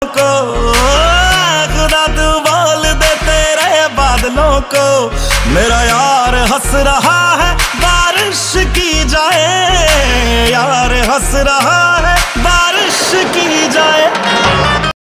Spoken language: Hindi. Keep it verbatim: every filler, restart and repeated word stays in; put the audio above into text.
को, खुदा तू बोल दे तेरे बादलों को। मेरा यार हंस रहा है बारिश की जाए, यार हंस रहा है बारिश की जाए।